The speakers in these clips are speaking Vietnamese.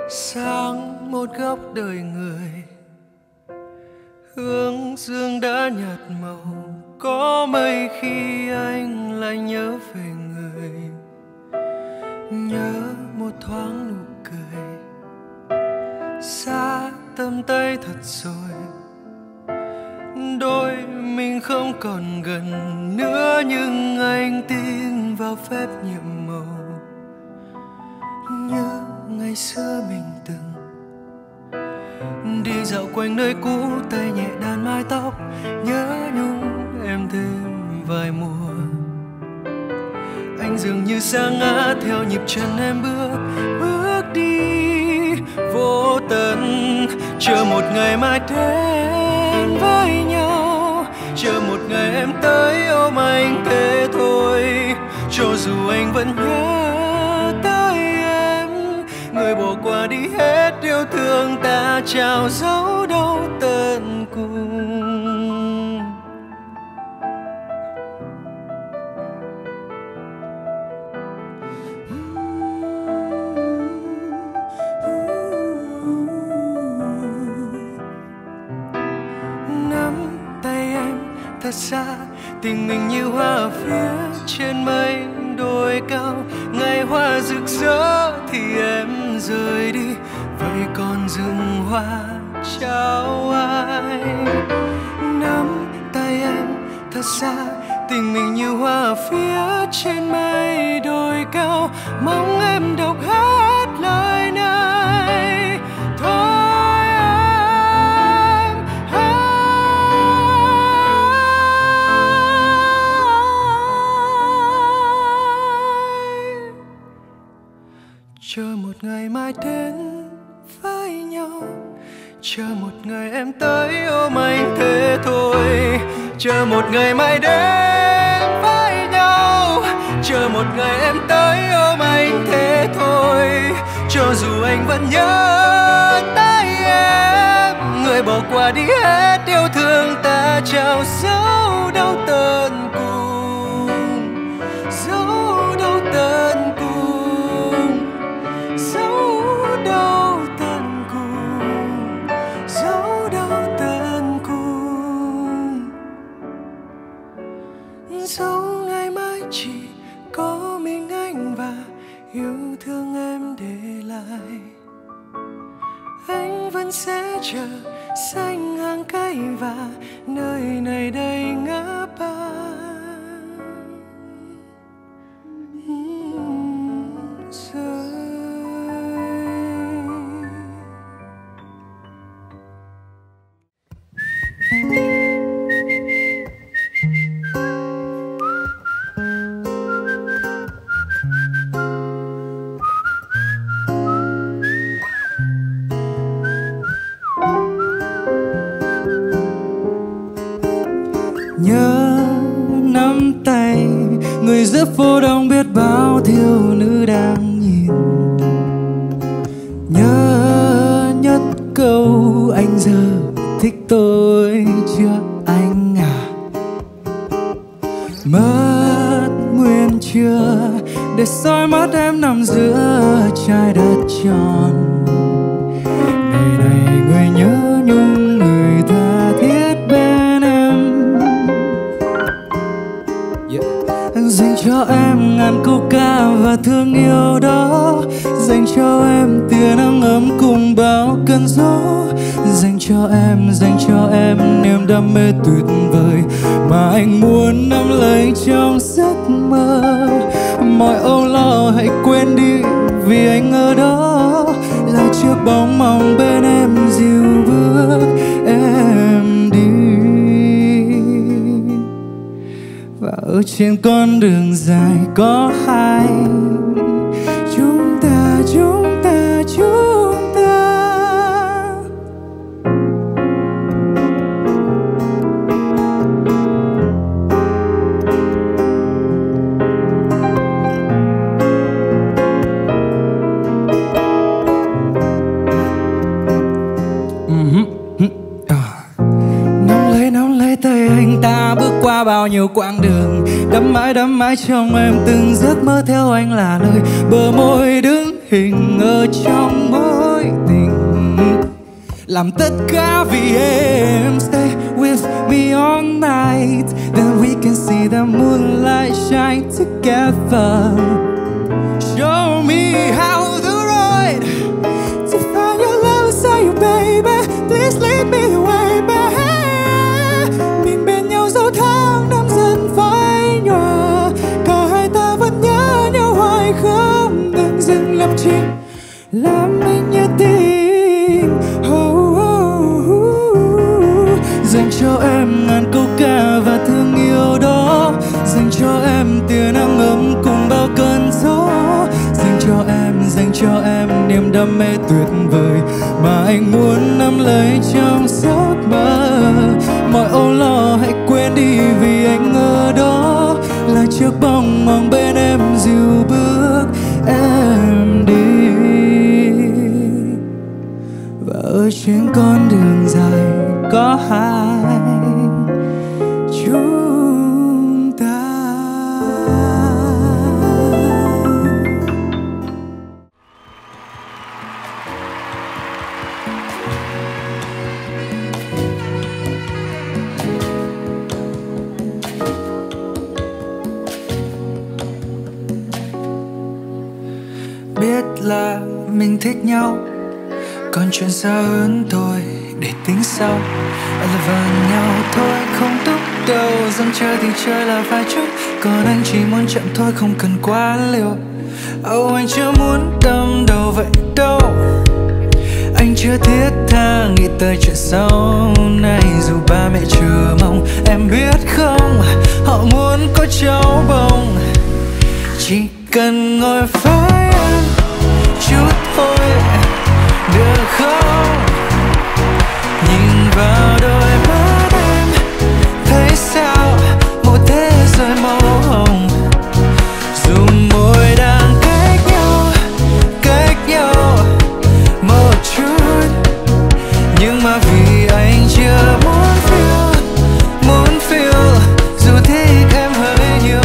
Sáng một góc đời người, hướng dương đã nhạt màu. Có mấy khi anh lại nhớ về người, nhớ một thoáng nụ cười. Xa tầm tay thật rồi, đôi mình không còn gần nữa, nhưng anh tin vào phép nhiệm màu. Như ngày xưa mình từng đi dạo quanh nơi cũ, tay nhẹ đàn mái tóc, nhớ nhung em thêm vài mùa. Anh dường như sa ngã theo nhịp chân em bước đi vô tận, chờ một ngày mai đến với nhau, chờ một ngày em tới ôm anh thế thôi. Cho dù anh vẫn nhớ tới em, người bỏ qua đi hết yêu thương ta, trao dấu đâu tận cùng. Nắm tay em thật xa, tình mình như hoa phía trên mây đồi cao. Ngày hoa rực rỡ thì em rời đi, vậy còn rừng hoa trao ai? Nắm tay em thật xa, tình mình như hoa phía trên mây đồi cao. Mong em đọc hết lời này thôi em. Chờ một ngày mai đến với nhau, chờ một ngày em tới ôm anh thế thôi. Chờ một ngày mai đến với nhau, chờ một ngày em tới ôm anh thế thôi. Cho dù anh vẫn nhớ tới em, người bỏ qua đi hết yêu thương ta, trao dấu đâu tận cùng, dấu đâu tận cùng, dấu đâu tận cùng, dấu đâu tận cùng. Dẫu ngày mai chỉ có mình anh và yêu thương em để lại, anh vẫn sẽ chờ xanh hàng cây và nơi này đầy ngã ba. Nhớ nắm tay người giữa phố đông, biết bao thiếu nữ đang nhìn. Nhớ nhất câu anh giờ thích tôi chưa anh à? Mất nguyên chưa để soi mắt em nằm giữa trái đất tròn. Ngày này người nhớ nhung, người tha thiết bên em. Dành cho em ngàn câu ca và thương yêu đó, dành cho em tia nắng ấm cùng bao cơn gió. Dành cho em niềm đam mê tuyệt vời mà anh muốn nắm lấy trong giấc mơ. Mọi âu lo hãy quên đi vì anh ở đó, là chiếc bóng mong bên em dìu bước em đi. Và ở trên con đường dài có hai chúng ta, chúng ta, chúng ta. Nắm lấy tay anh ta bước qua bao nhiêu quãng đường. Đắm mãi trong em từng giấc mơ theo anh là lời. Bờ môi đứng hình ở trong mối tình. Làm tất cả vì em. Stay with me all night, then we can see the moonlight shine together. Show me how the road to find your love inside you, baby. Please lead me the way, baby. Mình bên nhau dẫu tháng năm dần phai nhòa, cả hai ta vẫn nhớ nhau hoài không ngừng dừng lập trình, làm mình nhớ tình. Dành cho em ngàn câu ca và thương yêu đó, dành cho em tia nắng ấm cùng bao cơn gió, dành cho em niềm đam mê tuyệt vời mà anh muốn nắm lấy trong giấc mơ. Mọi âu lo hãy quên đi vì anh ở đó, là chiếc bóng mong bên em dìu bước em đi. Và ở trên con đường dài có hai chúng ta. Biết là mình thích nhau, còn chuyện xa hơn thôi để tính sau. Là vào nhau thôi không tốt đâu, dám chơi thì chơi là vài chút, còn anh chỉ muốn chậm thôi không cần quá liều. Anh chưa muốn đâm đầu vậy đâu, anh chưa thiết tha nghĩ tới chuyện sau này. Dù ba mẹ chờ mong em biết không, họ muốn có cháu bồng, chỉ cần ngồi với em chút thôi được không? Nhìn vào đôi mắt em thấy sao một thế giới màu hồng. Dù môi đang cách nhau một chút, nhưng mà vì anh chưa muốn feel dù thích em hơi nhiều.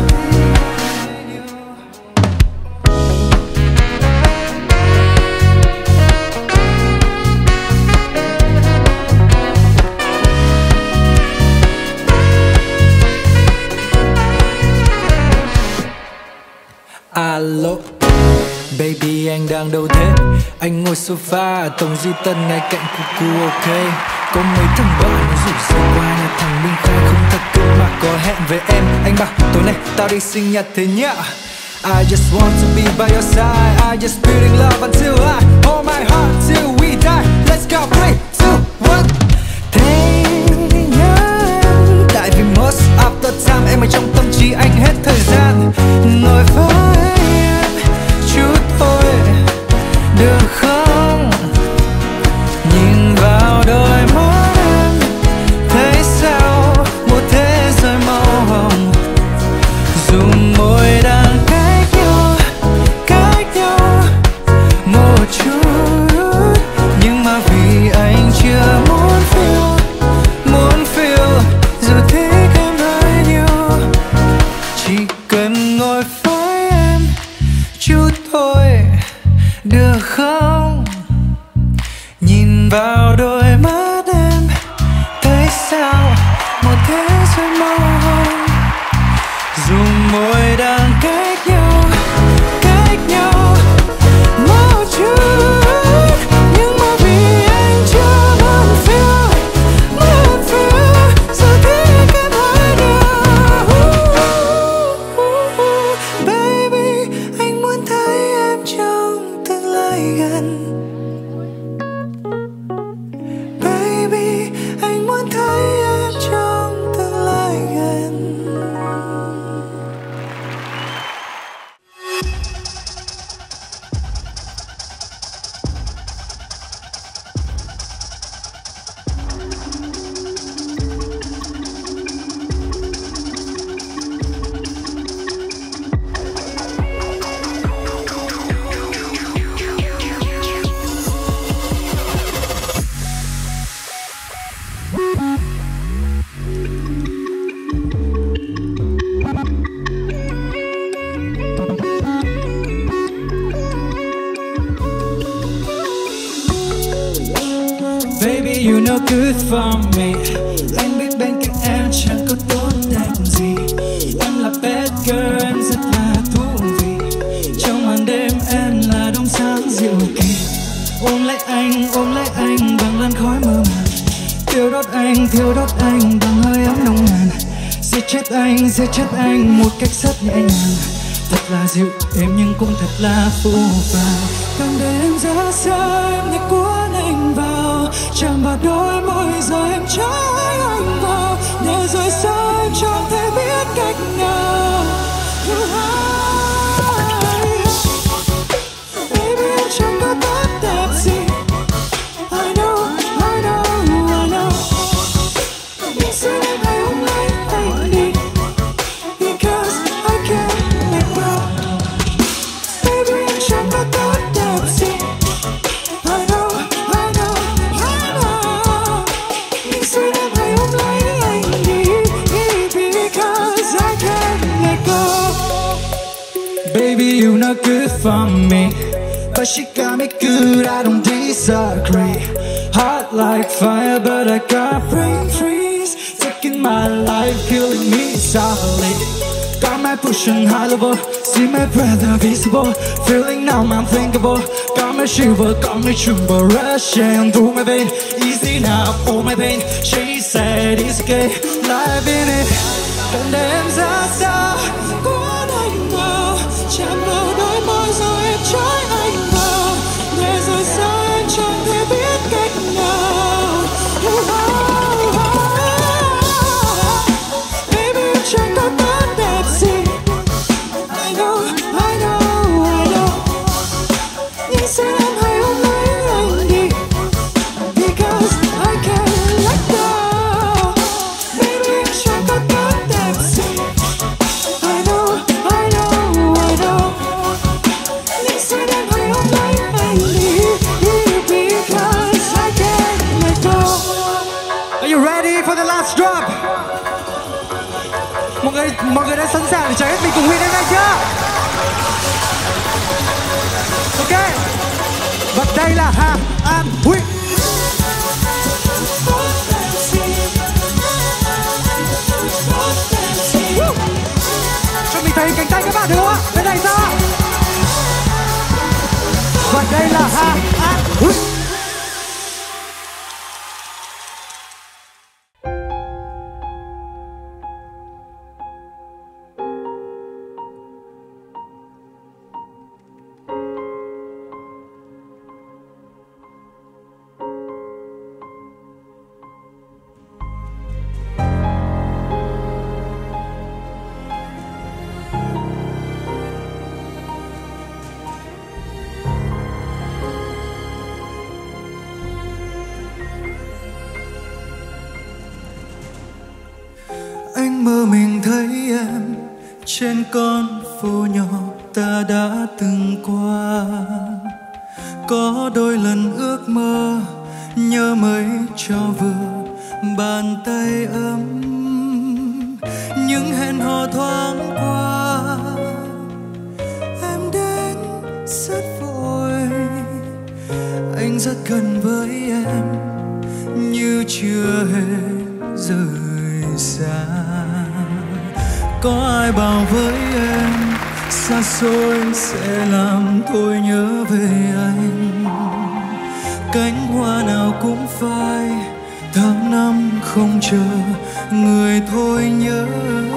Alo, baby anh đang đâu thế? Anh ngồi sofa Tổng Duy Tân ngay cạnh Cucu ok. Có mấy thằng bạn rủ rời qua nhà thằng Minh Khai không thật cơ mà có hẹn với em. Anh bảo tối nay tao đi sinh nhật thế nhá. I just want to be by your side. I just building love until I hold my heart till we die. Let's go 3, 2, 1. Thế nhớ em, tại vì most of the time em ở trong tâm trí anh hết thời gian. Ngồi với em chút thôi được không? Nhìn vào đôi mắt em thấy sao một thế giới màu hồng. Dù môi đang cách nhau một chút, nhưng mà vì anh chưa muốn feel dù thích em hơi nhiều. Chỉ cần ngồi với em chút thôi được không? Nhìn vào đôi mắt em thấy sao một thế giới màu hồng. Dù môi đang cách nhau một chút, nhưng mà vì anh chưa muốn feel dù thích em hơi nhiều. Baby anh muốn thấy em trong tương lai gần. you no good for me. Anh biết bên cạnh em chẳng có tốt đẹp gì. Em là bad girl, em rất là thú vị. Trong màn đêm em là đốm sáng dịu kỳ. Ôm lấy anh bằng làn khói mơ màng. Thiêu đốt anh bằng hơi ấm nồng nàn. Giết chết anh một cách rất nhẹ nhàng. Thật là dịu êm nhưng cũng thật là phũ phàng. Càng để em ra xa em nhẹ cuốn anh vào. Chạm vào đôi môi rồi em trói anh vào. Nhẹ rồi sao em chẳng thể biết cách nào. Baby em chẳng có tốt đẹp gì. I know. Nhưng xin em hãy ôm lấy anh đi. Because I can't let go. Baby em chẳng có tốt đẹp gì. I know. Nhưng xin em hãy ôm lấy anh đi. Because I can't let go. Baby you not good for me, but she got me good, I don't disagree. Hot like fire, but I got brain freeze. Taking my life, killing me softly. Got my pushing high level, see my breath invisible. Feeling now I'm unthinkable. Got me shiver, got me tremble. Rushing through my vein, easy now, all my pain. She said it's okay, life in it. Cần để em ra sao, cuốn anh vào. Chạm vào đôi môi rồi em trói anh vào. Để rồi sao em chẳng thể biết cách nào. Baby em chẳng có tốt đẹp gì. I know. Nhưng xin em hãy ôm lấy anh đi. Because I can't let go. Baby em chẳng có tốt đẹp gì. I know. Nhưng xin em hãy ôm lấy anh đi. Because I can't let go. Are you ready for the last drop? Mọi người đã sẵn sàng để chờ hết mình cùng Huy đến đây chưa? Ok. Và đây là Hà An Huy. Cho mình thấy cánh tay các bạn được không ạ? Bên này sao ạ? Và đây là Hà An Huy. Anh mơ mình thấy em trên con phố nhỏ ta đã từng qua. Có đôi lần ước mơ nhớ mấy cho vừa bàn tay ấm. Nhưng hẹn hò thoáng qua em đến rất vội. Anh rất gần với em như chưa hề rời xa. Có ai bảo với em xa xôi sẽ làm tôi nhớ về anh. Cánh hoa nào cũng phai, tháng năm không chờ người thôi nhớ.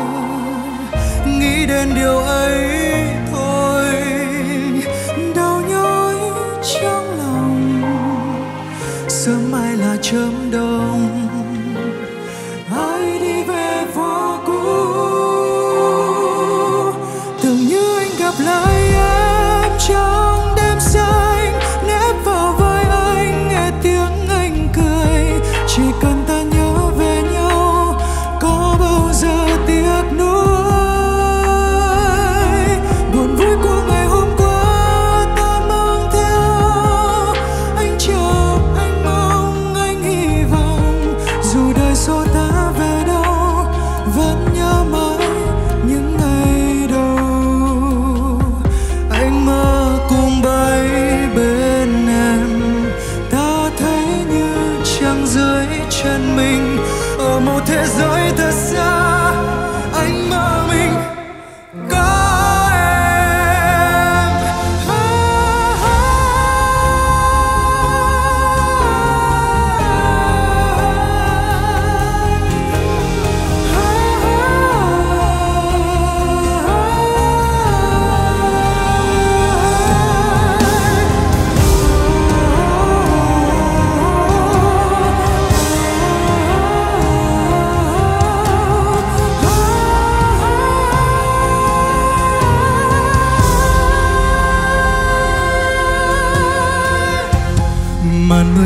Nghĩ đến điều ấy thôi đau nhói trong lòng. Sớm mai là chớm đông, ai đi về phố cũ. Tưởng như anh gặp lại em trong đêm xanh, nép vào vai anh nghe tiếng anh cười. Chỉ cần ta nhớ về nhau, có bao giờ tiếc nuối. Buồn vui của ngày hôm qua ta mang theo. Anh chờ, anh mong, anh hy vọng. Dù đời xô ta về đâu, vẫn nhớ mãi những ngày đầu.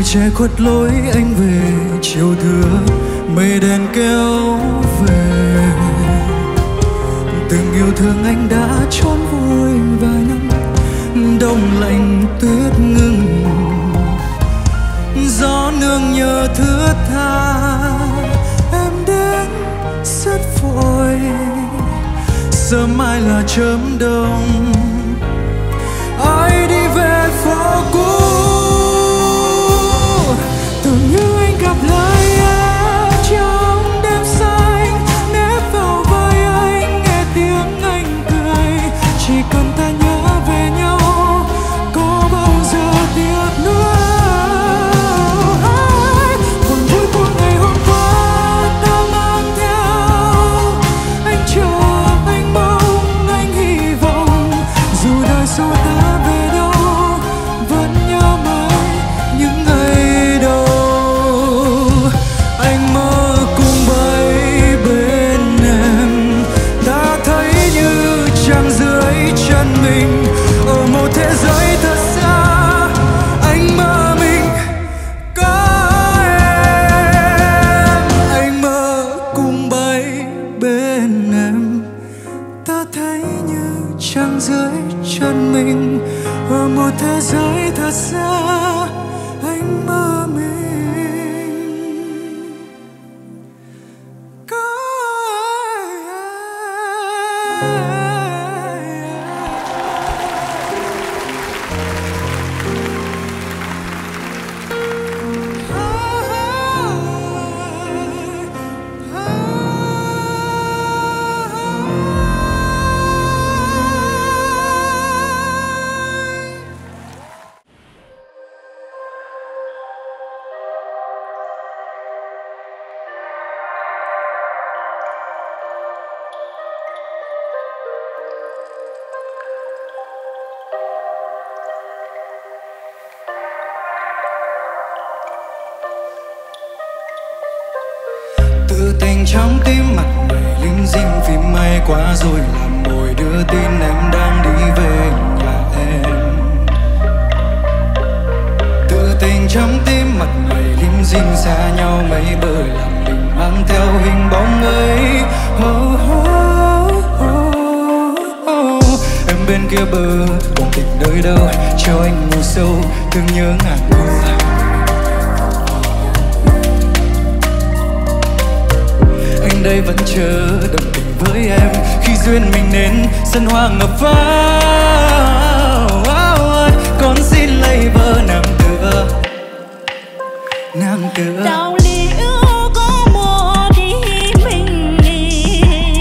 Tuổi trẻ khuất lối anh về chiều thưa, mây đèn kéo về. Từng yêu thương anh đã trốn vui vài năm, đông lạnh tuyết ngừng. Gió nương nhờ thướt tha, em đến rất vội. Sớm mai là chớm đông, ai đi về phố cũ. Tưởng như anh gặp lại em trong đêm xanh, nép vào vai anh nghe tiếng anh cười. Chỉ cần ta nhớ về nhau, có bao giờ tiếc nuối. Còn vui của ngày hôm qua ta mang theo, anh chờ, anh mong, anh hy vọng. Dù đời sau ta về đâu, vẫn nhớ mãi những ngày đầu. Anh mơ cùng bay bên em, ta thấy như trăng dưới chân mình. Ở một thế giới thật xa, anh mơ mình có em. Anh mơ cùng bay bên em, ta thấy như trăng dưới chân mình. Ở một thế giới thật xa, anh mơ mình có tự tình trong tim mặt mày linh dinh. Phim may quá rồi làm mồi đưa tin em đang đi về nhà em. Tự tình trong tim mặt mày linh dinh, xa nhau mấy bờ làm mình mang theo hình bóng ấy. Em bên kia bờ còn tình nơi đâu, cho anh ngủ sâu thương nhớ ngàn mưa. Anh đây vẫn chờ đồng tình với em, khi duyên mình đến sân hoa ngập vào. Con xin lấy vợ nàng tựa, nàng tựa. Đạo lý yêu có một đi mình đi,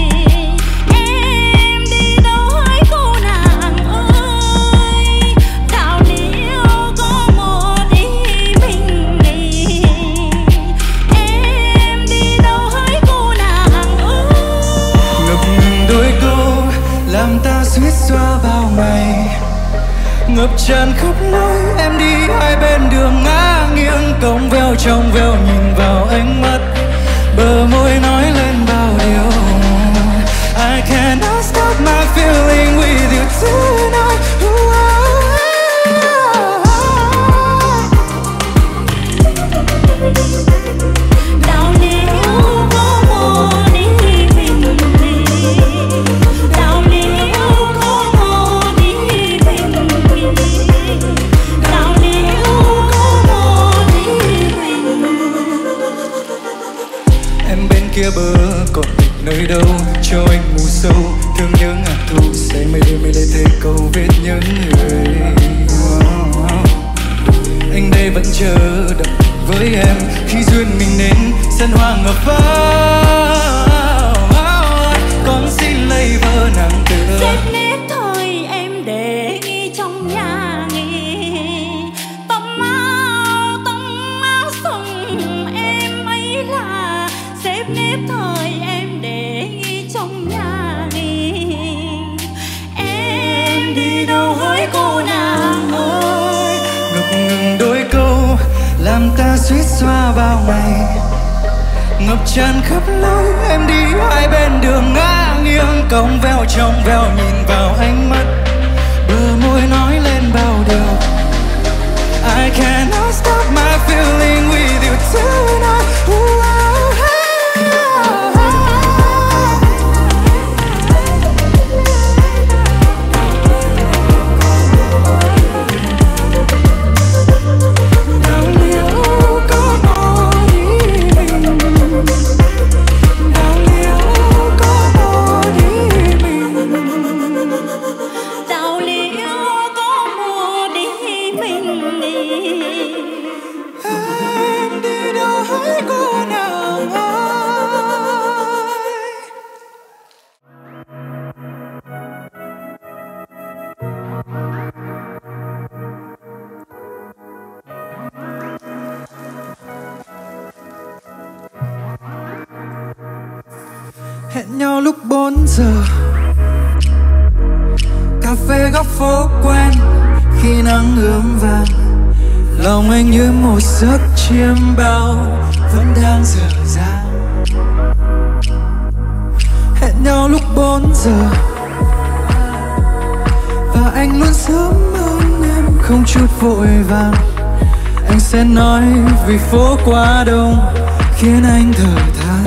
em đi đâu hỡi cô nàng ơi. Đạo lý yêu có một đi mình đi, em đi đâu hỡi cô nàng ơi. Ngập ngừng đôi câu làm ta suýt xoa bao ngày, ngập tràn khắp lối em đi hai bên đường ngả nghiêng. Cong veo trong veo nhìn vào ánh mắt, bờ môi nói lên bao điều. I cannot stop my feeling with you tonight. Đạo lý yêu có một đi mình đi, đạo lý yêu có một đi mình đi, đạo lý yêu có một đi mình. Em bên kia bờ còn tình nơi đâu, cho anh ngủ sâu thương nhớ ngàn thu. Say mây lấy thế câu viết nhớ người. Anh đây vẫn chờ đợi với em, khi duyên mình đến sân hoa ngập vào. Con xin lấy vợ nàng tựa. Xếp nếp thôi em để ghi trong nhà nghỉ, tông áo sông em ấy là. Xếp nếp thôi em để ghi trong nhà nghỉ, em đi đâu hỡi cô nàng ơi. Ngập ngừng đôi câu làm ta suýt xoa bao ngày, ngập tràn khắp lối em đi hai bên đường ngả nghiêng. Cong veo trong veo nhìn vào ánh mắt, bờ môi nói lên bao điều. I cannot stop my feelings. Hẹn nhau lúc 4 giờ, cà phê góc phố quen khi nắng ươm vàng. Lòng anh như một giấc chiêm bao vẫn đang dở dang. Hẹn nhau lúc 4 giờ và anh luôn sớm hơn em không chút vội vàng. Anh sẽ nói vì phố quá đông khiến anh thở than.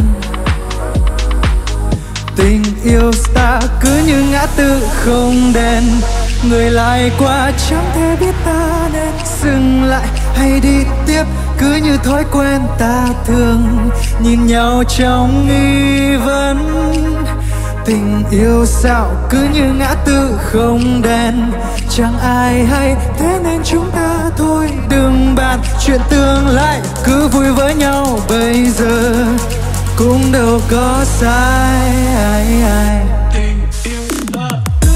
Tình yêu ta cứ như ngã tư không đèn, người lại qua chẳng thể biết ta nên dừng lại hay đi tiếp. Cứ như thói quen ta thường nhìn nhau trong nghi vấn. Tình yêu sao cứ như ngã tư không đèn, chẳng ai hay thế nên chúng ta thôi đừng bàn chuyện tương lai. Cứ vui với nhau bây giờ cũng đâu có sai. Tình yêu ta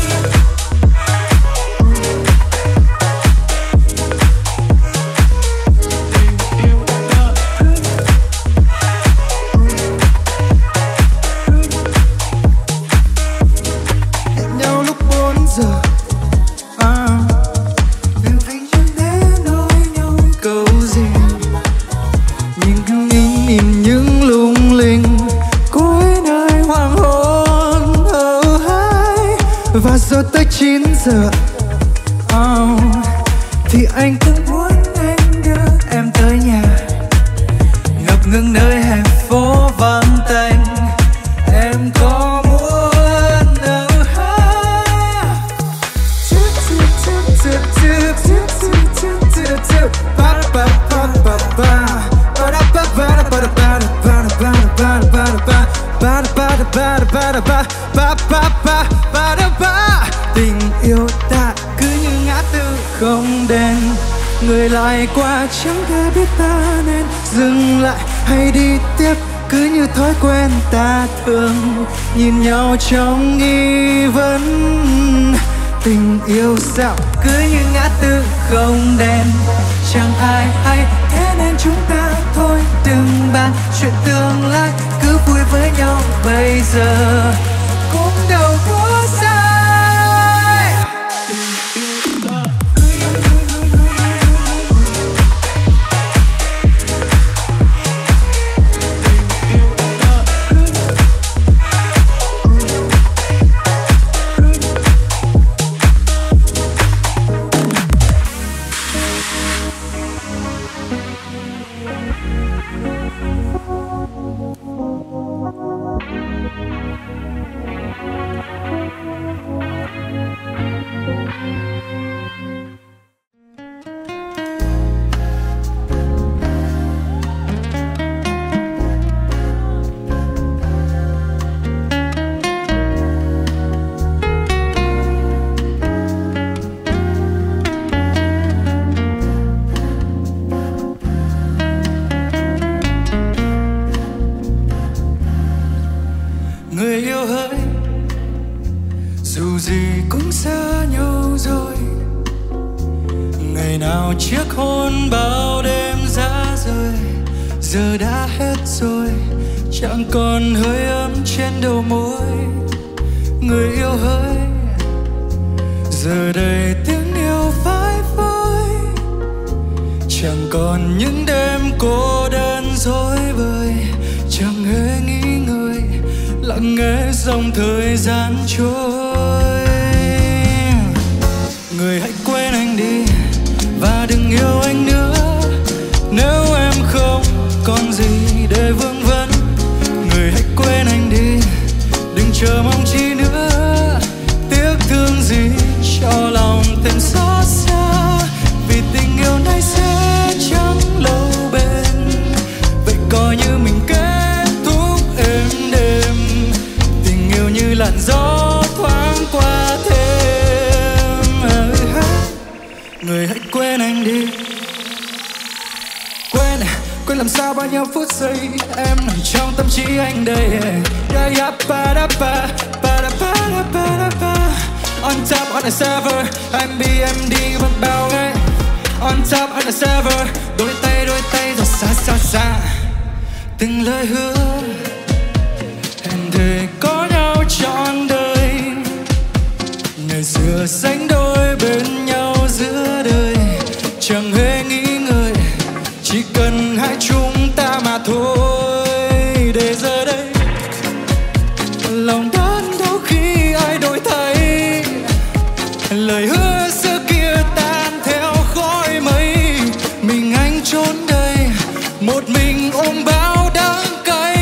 và rồi tới 9 giờ thì anh cũng muốn anh đưa em tới nhà. Ngập ngừng nơi hẻm phố vắng tanh, em có muốn tình yêu ta cứ như ngã tư không đèn, người lại qua chẳng thể biết ta nên dừng lại hay đi tiếp. Cứ như thói quen ta thường nhìn nhau trong nghi vấn. Tình yêu sao cứ như ngã tư không đèn, chẳng ai hay thế nên chúng ta thôi đừng bàn chuyện tương lai. Cứ vui với nhau bây giờ cũng đâu có sai. Người yêu hỡi, dù gì cũng xa nhau rồi. Ngày nào chiếc hôn bao đêm giá rời, giờ đã hết rồi, chẳng còn hơi ấm trên đầu môi. Người yêu hỡi, giờ đây tiếng yêu phai phới, chẳng còn những đêm cô đơn rối bời. Chẳng hề nghĩ ngợi, lặng nghe dòng thời gian trôi. Người hãy quên anh đi và đừng yêu anh nữa, nếu em không còn gì để vương vấn. Người hãy quên anh đi, đừng chờ mong chi nữa, tiếc thương gì cho lòng thêm xót xa. Vì tình yêu này sẽ chẳng lâu bền, vậy coi như mình kết thúc êm đềm. Tình yêu như làn gió thoáng qua thêm. Người hãy quên anh đi. Quên làm sao bao nhiêu phút giây em nằm trong tâm trí anh đây. On top on the server, anh bị em đi mất bao ngày. On top on the server, đôi tay rồi xa. Từng lời hứa hẹn thề có nhau trọn đời. Ngày xưa sánh đôi bên nhau giữa đời, chẳng hề nghĩ ngợi, chỉ cần hai chúng ta mà thôi. Để giờ đây lòng đớn đau khi ai đổi thay, lời hứa xưa kia tan theo khói mây. Mình anh trốn đây một mình ôm bao đắng cay.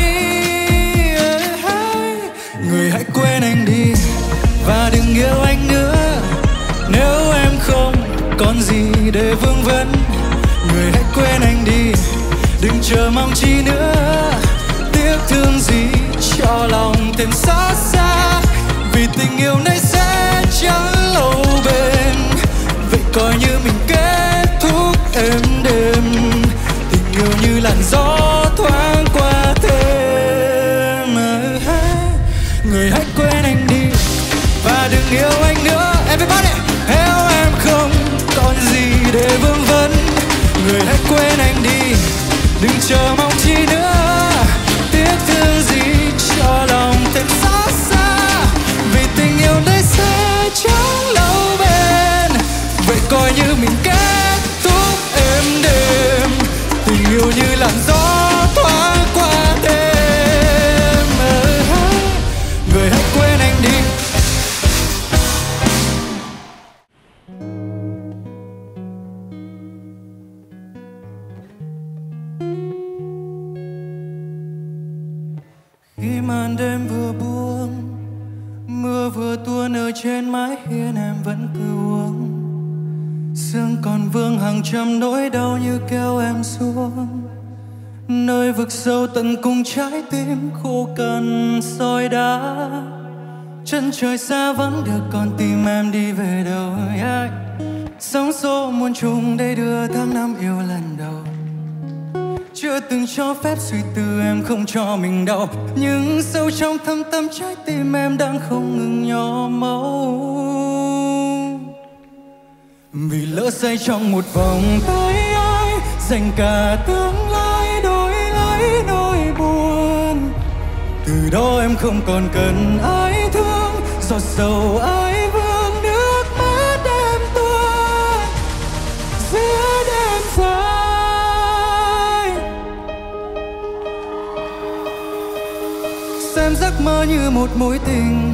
Người hãy quên anh đi và đừng yêu anh nữa, nếu em không còn gì để vương vấn. Người hãy quên anh đi, đừng chờ mong chi nữa, tiếc thương gì cho lòng thêm xót xa. Vì tình yêu này sẽ chẳng lâu bền, vậy coi như mình kết thúc êm đềm. Tình yêu như làn gió thoáng qua thêm. Người hãy quên anh đi và đừng yêu anh nữa. Everybody, nếu em không còn gì để vương vấn. Người hãy quên anh đi, đừng chờ mong chi nữa, tiếc thương gì cho lòng thêm xót xa. Vì tình yêu đây sẽ chẳng lâu bền, vậy coi như mình kết thúc êm đềm. Tình yêu như làn gió thoáng qua đêm. Người hãy quên anh đi. Khi màn đêm vừa buông, mưa vừa tuôn ở trên mái hiên, em vẫn cứ uống. Sương còn vương hàng trăm nỗi đau như kéo em xuống nơi vực sâu tận cùng trái tim khô cằn sỏi đá. Chân trời xa vắng được con tim em đi về đâu. Sóng xô muôn trùng đây đưa tháng năm yêu lần đầu. Chưa từng cho phép suy tư em không cho mình đau, nhưng sâu trong thâm tâm trái tim em đang không ngừng nhỏ máu. Vì lỡ say trong một vòng tay ai, dành cả tương lai đổi lấy nỗi buồn. Từ đó em không còn cần ai thương, giọt sầu ai vương nước mắt em tuôn giữa đêm dài. Xem giấc mơ như một mối tình,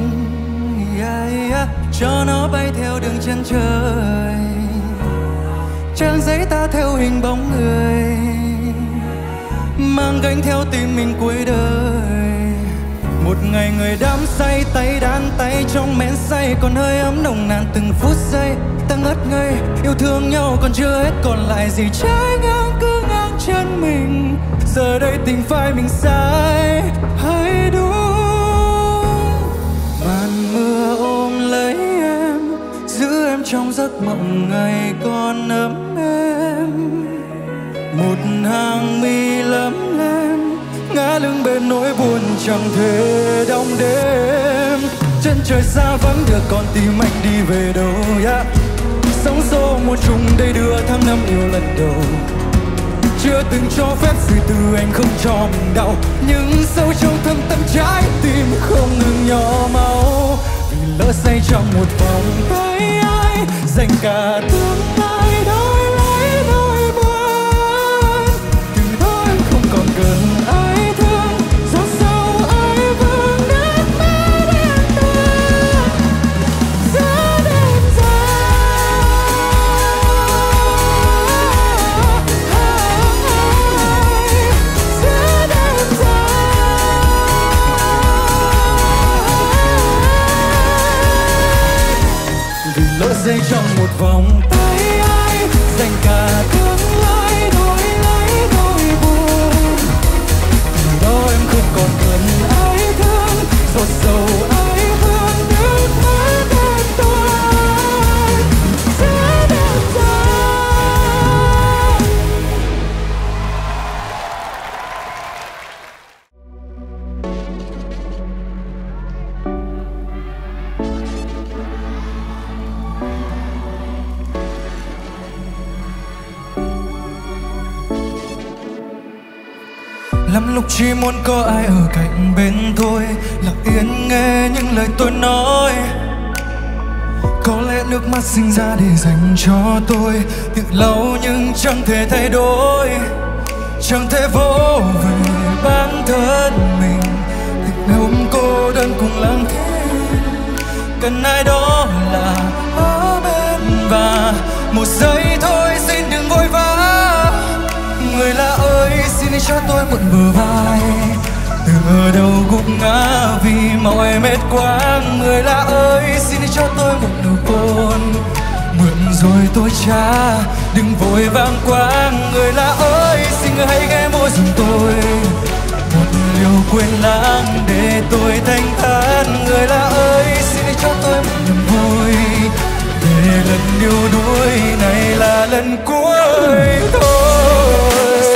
cho nó bay theo đường chân trời. Trang giấy ta theo hình bóng người, mang gánh theo tim mình cuối đời. Một ngày người đắm say, tay đan tay trong men say, còn hơi ấm nồng nàn từng phút giây. Ta ngất ngây yêu thương nhau còn chưa hết, còn lại gì trái ngang cứ ngang chân mình. Giờ đây tình phai mình sai hay đúng. Màn mưa ôm lấy em, giữ em trong giấc mộng ngày còn ấm êm. Một hàng mi lấm lem, ngã lưng bên nỗi buồn chẳng thể đong đêm. Chân trời xa vắng đưa con tim anh đi về đâu. Sóng xô một trùng đây đưa tháng năm yêu lần đầu. Chưa từng cho phép suy tư anh không cho mình đau, nhưng sâu trong thâm tâm trái tim không ngừng nhỏ máu. Vì lỡ say trong một vòng tay ai, dành cả tương lai đổi lấy nỗi buồn. Từ đó em không còn cần ai thương, giọt sầu ai vương nước mắt em tuôn giữa đêm lỡ dây trong một vòng tay ai, dành cả tương lai đổi lấy nỗi buồn. Từ đó em không còn cần ai thương, giọt sầu ai vương nước mắt em tuôn giữa đêm dài. lúc chỉ muốn có ai ở cạnh bên thôi, lặng yên nghe những lời tôi nói. Có lẽ nước mắt sinh ra để dành cho tôi, tự lau nhưng chẳng thể thay đổi, chẳng thể vỗ về bản thân mình. Từng ngày hôm cô đơn cùng lang thang, cần ai đó là ở bên và một giây thôi xin đừng vội vã. Người lạ ơi xin hãy cho tôi mượn bờ vai, từ ở đâu gục ngã vì mỏi mệt quá. Người lạ ơi xin hãy cho tôi một nụ hôn, mượn rồi tôi trả, đừng vội vàng quá. Người lạ ơi xin người hãy ghé môi giùm tôi một liều quên lãng để tôi thanh thản. Người lạ ơi xin hãy cho tôi một niềm vui, để lần yêu đuối này là lần cuối thôi.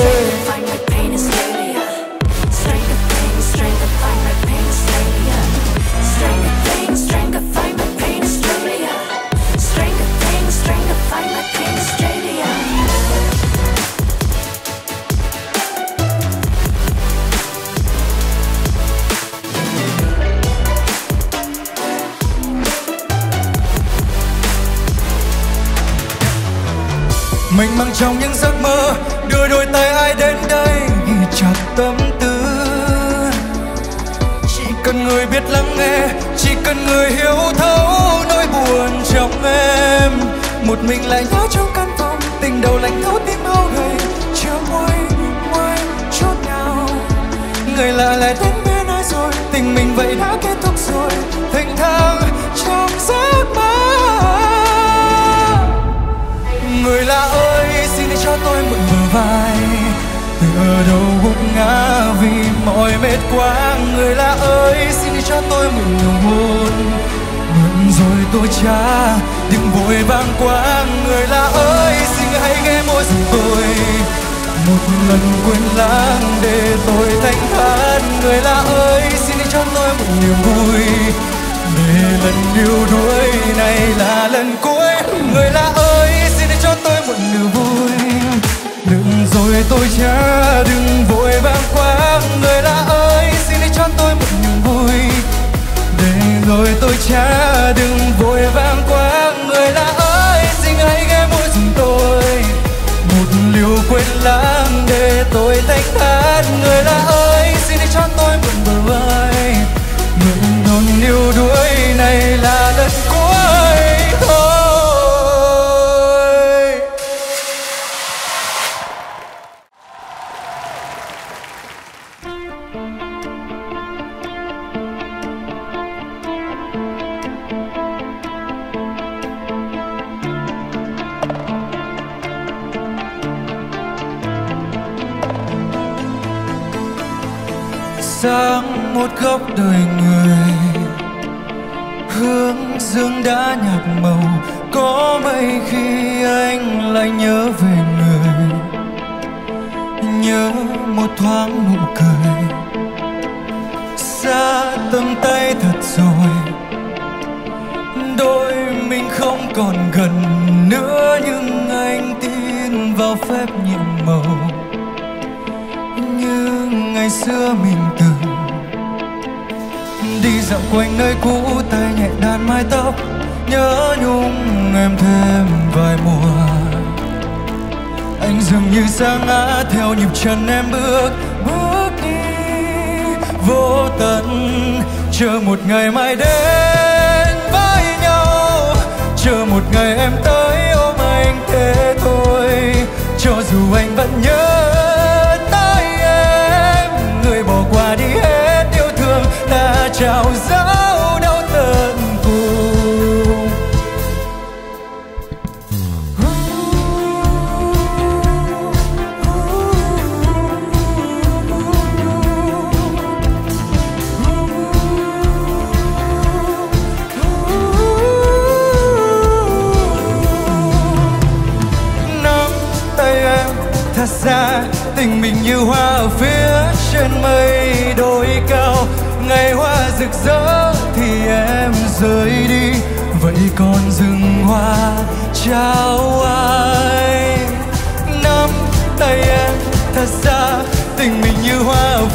Mình mang trong những giấc mơ, đưa đôi tay ai đến đây ghi chặt tâm tư. Chỉ cần người biết lắng nghe, chỉ cần người hiểu thấu nỗi buồn trong em. Một mình lại nhớ trong căn phòng, tình đầu lạnh thấu tim hao gầy, chưa môi môi chút nào. Người lạ lại đến bên ai rồi, tình mình vậy đã kết thúc rồi, thênh thang trong giấc mơ. Người lạ ơi xin hãy cho tôi mượn bờ vai, từ ở đâu gục ngã vì mỏi mệt quá. Người lạ ơi xin hãy cho tôi mượn nụ hôn, mượn rồi tôi trả, đừng vội vàng quá. Người lạ ơi xin hãy ghé môi giùm tôi một lần quên lãng để tôi thanh thản. Người lạ ơi xin hãy cho tôi một niềm vui, để lần yêu đuối này là lần cuối. Người lạ ơi xin hãy cho tôi một niềm vui, đừng rồi tôi trả, đừng vội vàng quá. Người lạ ơi xin hãy cho tôi một niềm vui, để rồi tôi trả, đừng vội vàng quá. Người lạ ơi xin hãy ghé môi giùm tôi một liều quên lãng để tôi thanh thản. Người lạ ơi xin hãy cho tôi một bờ vai, mượn đòn yêu đuối này là lần cuối thôi. Sáng một góc đời người, hướng dương đã nhạt màu, có mấy khi anh lại nhớ về người, nhớ một thoáng nụ cười. Xa tầm tay thật rồi, đôi mình không còn gần nữa, nhưng anh tin vào phép nhiệm màu. Như ngày xưa mình từng đi dạo quanh nơi cũ, tay nhẹ đàn mái tóc, nhớ nhung em thêm vài mùa. Anh dường như sa ngã theo nhịp chân em bước đi vô tận, chờ một ngày mai đến với nhau, chờ một ngày em tới ôm anh thế thôi. Cho dù anh vẫn nhớ tới em, người bỏ qua đi hết yêu thương đã trao dấu đau tận cùng. Nắm tay em thật ra tình mình như hoa ở phía trên mây đồi cao. Ngày hoa rực rỡ thì em rời đi, vậy còn rừng hoa trao ai? Nắm tay em thật ra tình mình như hoa ở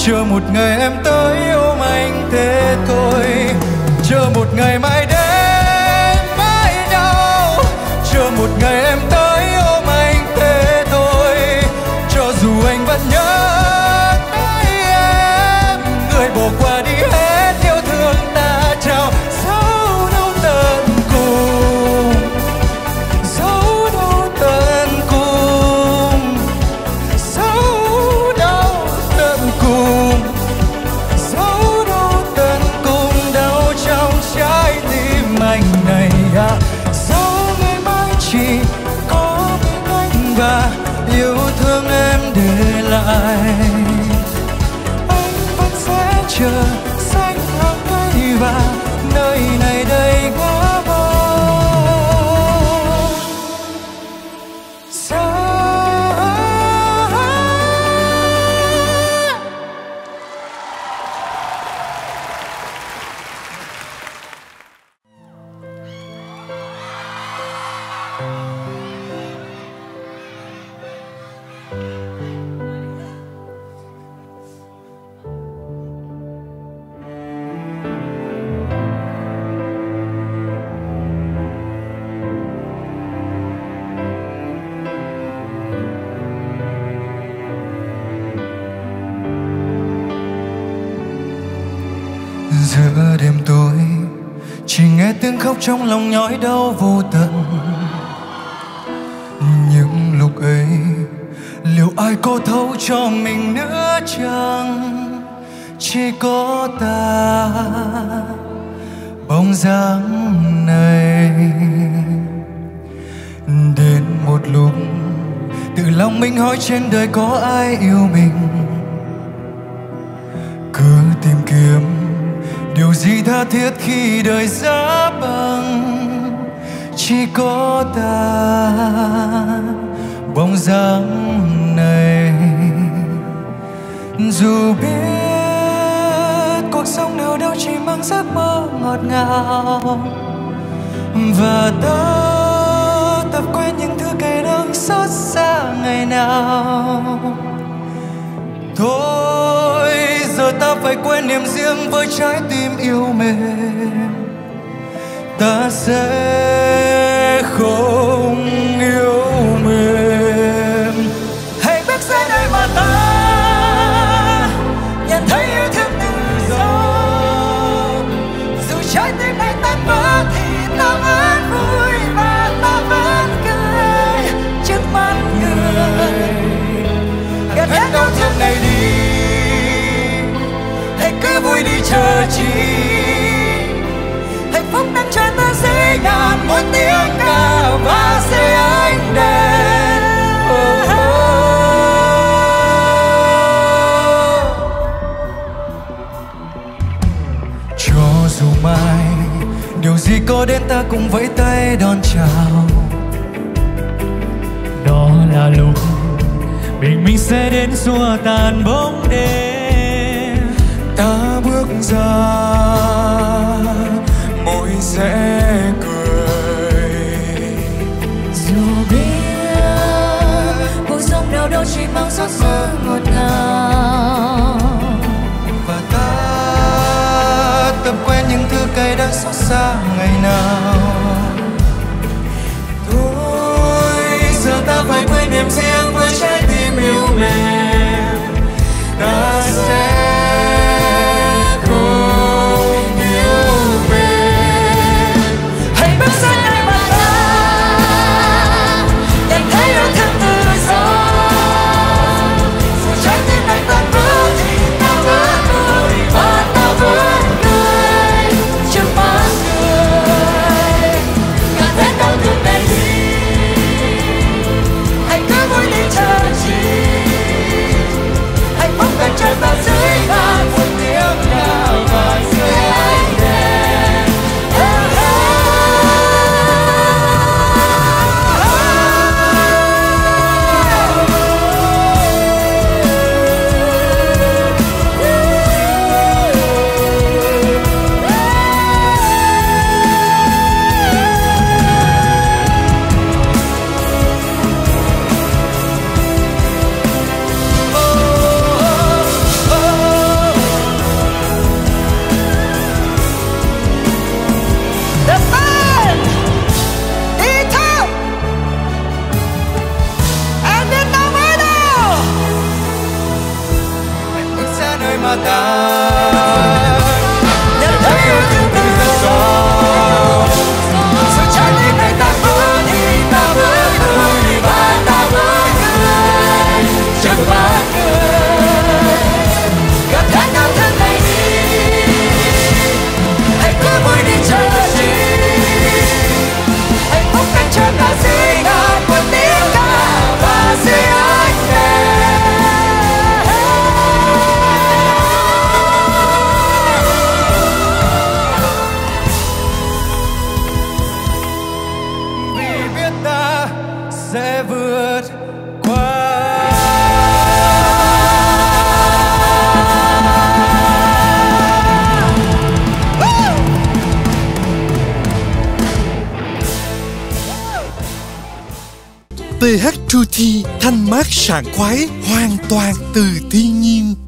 chờ một ngày em tới ôm anh thế thôi. Chờ một ngày mai đến với nhau, chờ một ngày em tới ôm anh thế thôi. Cho dù anh vẫn nhớ tới em, người bỏ qua đi hết yêu thương ta trao. Dấu đâu tận cùng, dấu đâu tận cùng, dấu đâu tận cùng, dấu đâu tận cùng đau trong trái tim anh này à. Dẫu ngày mai chỉ có mình anh và yêu thương em để lại, anh vẫn sẽ chờ xanh hàng cây và nơi này đầy hoa màu. Giữa đêm tối chỉ nghe tiếng khóc trong lòng nhói đau vô tận. Những lúc ấy liệu ai có thấu cho mình nữa chăng? Chỉ có ta bóng dáng này. Đến một lúc tự lòng mình hỏi trên đời có ai yêu mình, cứ tìm kiếm điều gì tha thiết khi đời giá băng. Chỉ có ta bóng dáng này. Dù biết cuộc sống nào đâu chỉ mang giấc mơ ngọt ngào, và ta tập quên những thứ cay đắng xót xa ngày nào. Thôi giờ ta phải quên niềm riêng với trái tim yêu mềm. Ta sẽ không yêu mềm. Hãy bước ra nơi mà ta nhận thấy yêu thương tự do. Dù trái tim này tan vỡ thì ta vẫn vui và ta vẫn cười trước mắt người. Gạt hết đau thương này đi, hãy cứ vui đi chờ chi. Hạnh phúc đang chờ ta dễ ngàn một tiếng ca và sẽ ánh đèn. Cho dù mai điều gì có đến ta cũng vẫy tay đón chào. Đó là lúc bình minh sẽ đến xua tan bóng đêm. Ta bước ra môi sẽ cười. Dù biết cuộc sống nào đâu chỉ mang giấc mơ ngọt ngào, Và ta tập quen những thứ cay đắng xót xa ngày nào. Thôi giờ ta phải quên niềm riêng với trái tim yêu mềm. Ta sẽ không yêu mềm. hãy bước ra nơi mà ta nhận thấy yêu thương tự do. Dù trái tim này tan vỡ thì ta vẫn vui và ta vẫn cười trước mắt người. Gạt hết đau thương này đi, hãy cứ vui đi chờ chi. mà ta nhận thấy yêu thương từ rất sâu. Sự trái tim này ta bước đi, ta bước lui và ta bước người chẳng bao người gặp thách nhau thân này đi. Hãy cứ vui đi chờ gì, hạnh phúc cánh chân là gì ngàn một tiếng ca và gì anh vì biết ta sẽ vượt qua. TH Truity thanh mát sảng khoái hoàn toàn từ thiên nhiên.